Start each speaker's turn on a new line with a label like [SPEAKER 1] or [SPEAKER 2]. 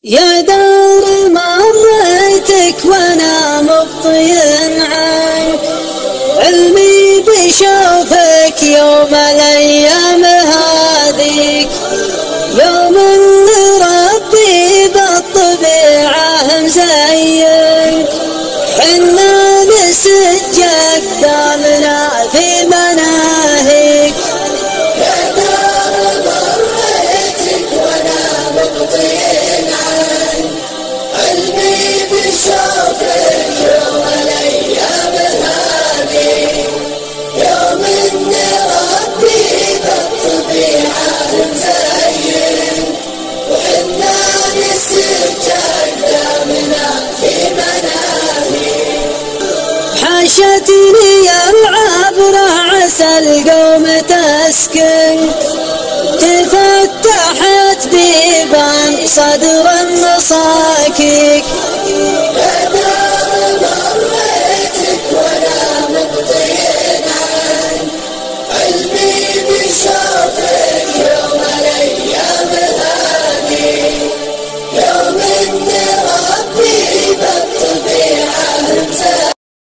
[SPEAKER 1] يا دار مريتك وانا مبطي عنك، علمي بشوفك يوم الايام هذيك، يوم اللي ربي بالطبيعه مزينك، حنا نسج اقدامنا في مناهيك.
[SPEAKER 2] يا دار مريتك وانا مبطي عنك، علمي بشوفك يوم الايام هذيك، يوم ان ربي بالطبيعه مزين، وحنا نسج اقدامنا في مناهيك.
[SPEAKER 1] حاشتني العبرة عسى القوم تسكن، تفتحت بيبان صدر